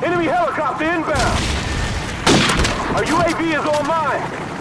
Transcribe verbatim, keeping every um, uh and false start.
Enemy helicopter inbound! Our U A V is online!